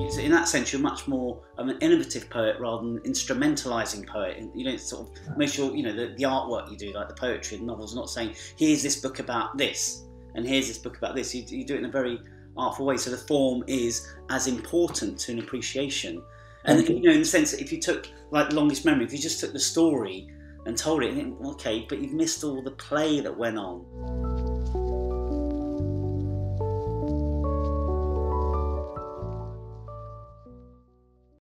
So in that sense, you're much more an innovative poet rather than instrumentalising poet. You don't sort of make sure, you know, the artwork you do, like the poetry and novels, not saying, here's this book about this, and here's this book about this. You do it in a very artful way. So the form is as important to an appreciation. And, you know, in the sense that if you took, like, Longest Memory, if you just took the story and told it, okay, but you've missed all the play that went on.